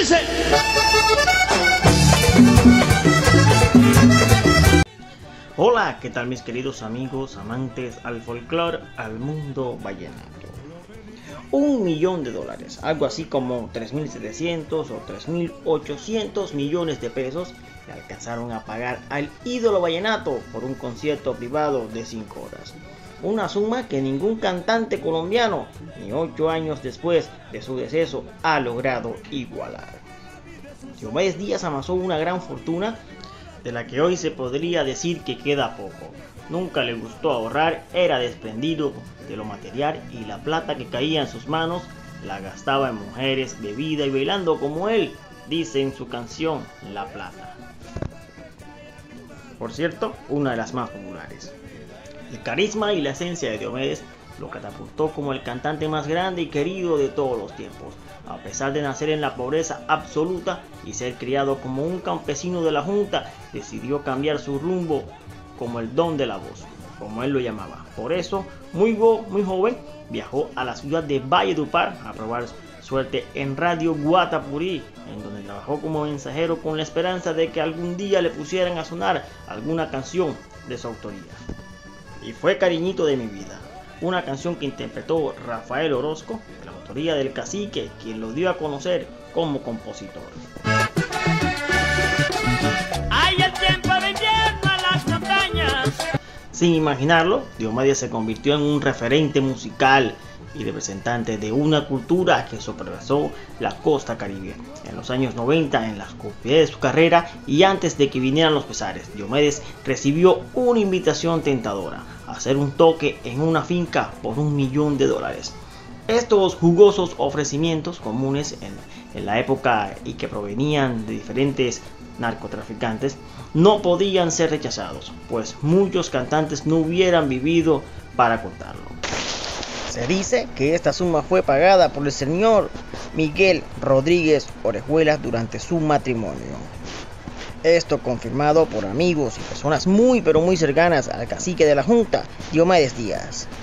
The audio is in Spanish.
dice. Hola, ¿qué tal mis queridos amigos amantes al folclore, al mundo vallenato? $1.000.000, algo así como 3.700 o 3.800 millones de pesos, le alcanzaron a pagar al ídolo vallenato por un concierto privado de 5 horas. Una suma que ningún cantante colombiano, ni 8 años después de su deceso, ha logrado igualar. Diomedes Díaz amasó una gran fortuna de la que hoy se podría decir que queda poco. Nunca le gustó ahorrar, era desprendido de lo material y la plata que caía en sus manos la gastaba en mujeres, bebida y bailando como él dice en su canción La Plata. Por cierto, una de las más populares. El carisma y la esencia de Diomedes lo catapultó como el cantante más grande y querido de todos los tiempos. A pesar de nacer en la pobreza absoluta y ser criado como un campesino de la Junta, decidió cambiar su rumbo como el don de la voz, como él lo llamaba. Por eso, muy joven, viajó a la ciudad de Valledupar a probar suerte en Radio Guatapurí, en donde trabajó como mensajero con la esperanza de que algún día le pusieran a sonar alguna canción de su autoría. Y fue Cariñito de mi vida, una canción que interpretó Rafael Orozco, de la autoría del Cacique, quien lo dio a conocer como compositor. Hay el tiempo de invierno a las montañas. Sin imaginarlo, Diomedes se convirtió en un referente musical y representante de una cultura que sobrepasó la costa caribe. En los años 90, en la cúspide de su carrera y antes de que vinieran los pesares, Diomedes recibió una invitación tentadora: hacer un toque en una finca por $1.000.000. Estos jugosos ofrecimientos comunes en la época y que provenían de diferentes narcotraficantes no podían ser rechazados, pues muchos cantantes no hubieran vivido para contarlo. Se dice que esta suma fue pagada por el señor Miguel Rodríguez Orejuela durante su matrimonio. Esto confirmado por amigos y personas muy cercanas al cacique de la Junta, Diomedes Díaz.